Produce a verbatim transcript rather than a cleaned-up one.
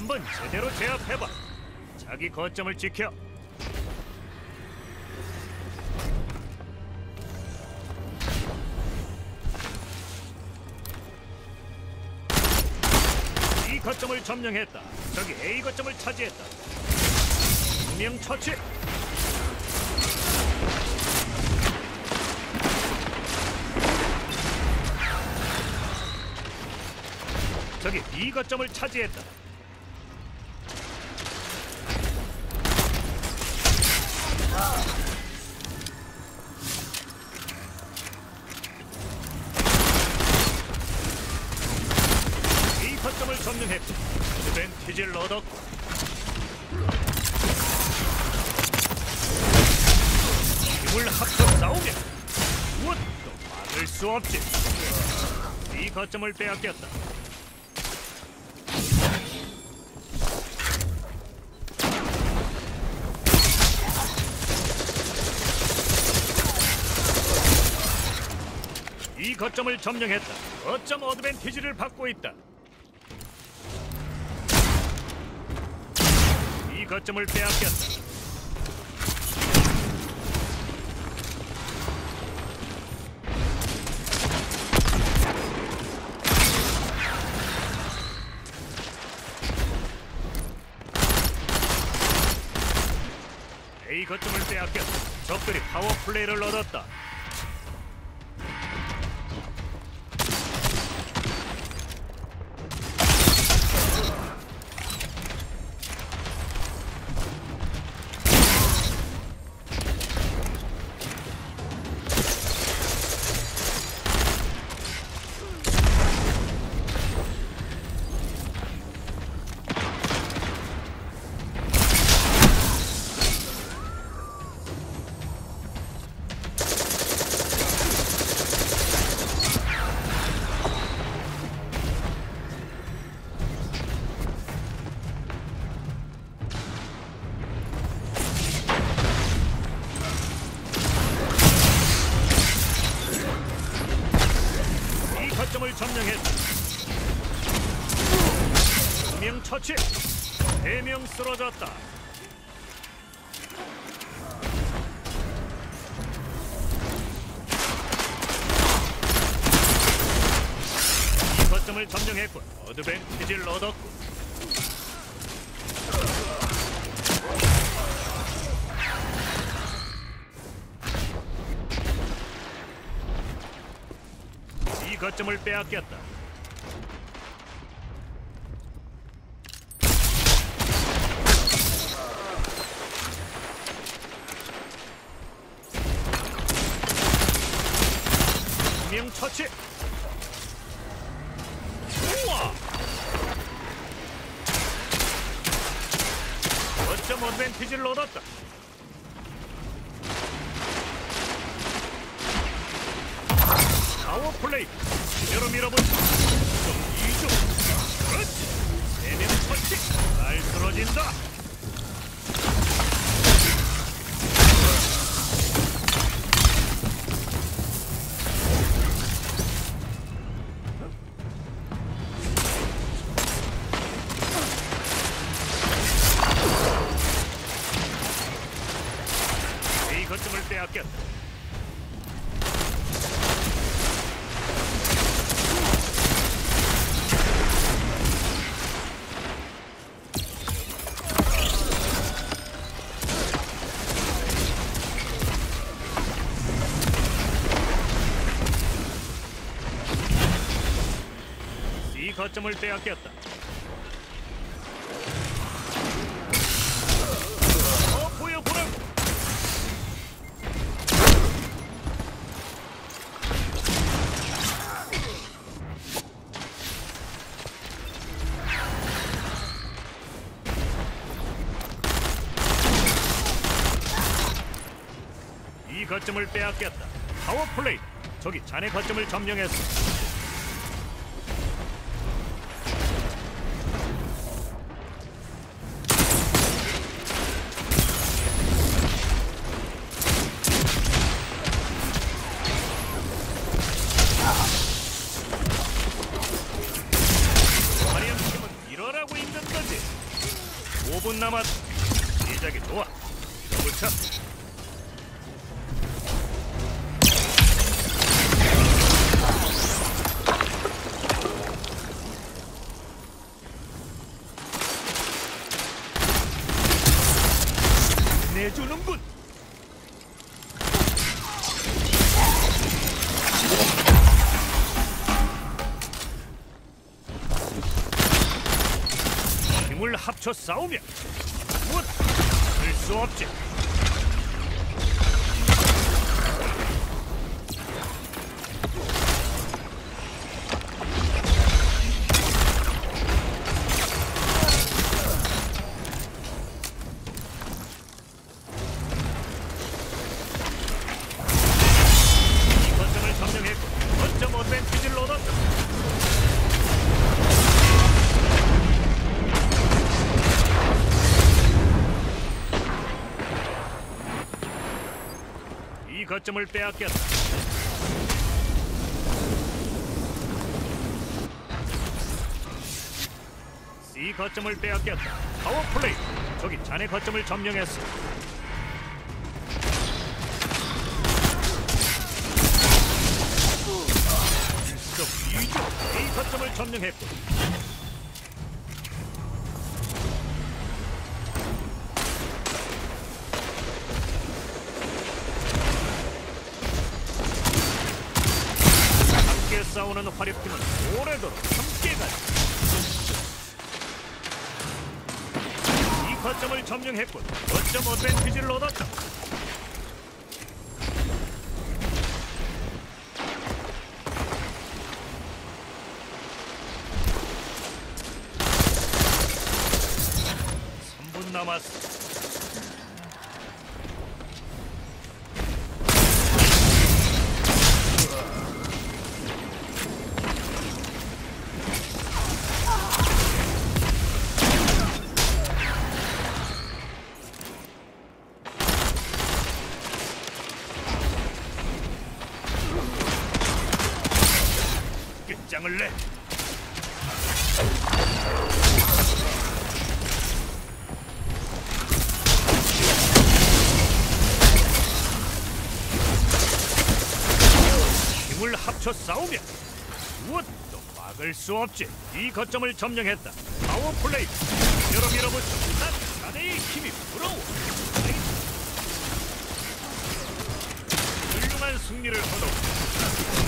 한번 제대로 제압해봐. 자기 거점을 지켜. 이 거점을 점령했다. 저기 A 거점을 차지했다. 두명 처치. 저기 B 거점을 차지했다. A 거점을 점령했고 어드밴티지를 얻었고 힘을 합쳐 싸우면 무엇도 막을 수 없지. B 거점을 빼앗겼다. 이 거점을 점령했다. 거점 어드밴티지를 받고 있다. 이 거점을 빼앗겼다. A 거점을 빼앗겼다. 적들이 파워 플레이를 얻었다. 거점을 점령했다. 두 명 처치. 세 명 쓰러졌다. 이 거점을 점령했고 어드밴티지를 얻었고 이 거점을 빼앗겼다. 두 명 처치. 우와! 거점 어드밴티지를 얻었다. 파워 플레이 그대로 밀어보자. 좀 이중. 그렇지. 세 명 처치. 잘 쓰러진다. A 거점을 빼앗겼다. 이 거점을 빼앗겼다. 어 보여보라고. 이 거점을 빼앗겼다. 파워 플레이. 저기 자네 거점을 점령했어. 화려한 힘은 이러라고 있는 거지. 남았. 시작이 좋아. 밀어붙여. 내주는군. 힘을 합쳐 싸우면 무엇 쓸수 없지. 이 거점을 점령했고 거점 어드밴티지를 얻었다. 이 거점을 빼앗겼다. C 거점을 빼앗겼다. 파워플레이. 저기 자네 거점을 점령했어. 일석이조. A 거점을 점령했고. 함께 싸우는 화력팀은 오래도록 함께 가자. 이 거점을 점령했군. 거점 어드밴티지를 얻었다. 삼 분 남았어. 끝장을 내. 힘을 합쳐 싸우면 무엇도 막을 수 없지. 이 거점을 점령했다. 파워플레이. 여러 밀어붙여. 난 자네의 힘이 부러워. 훌륭한 승리를 거둬.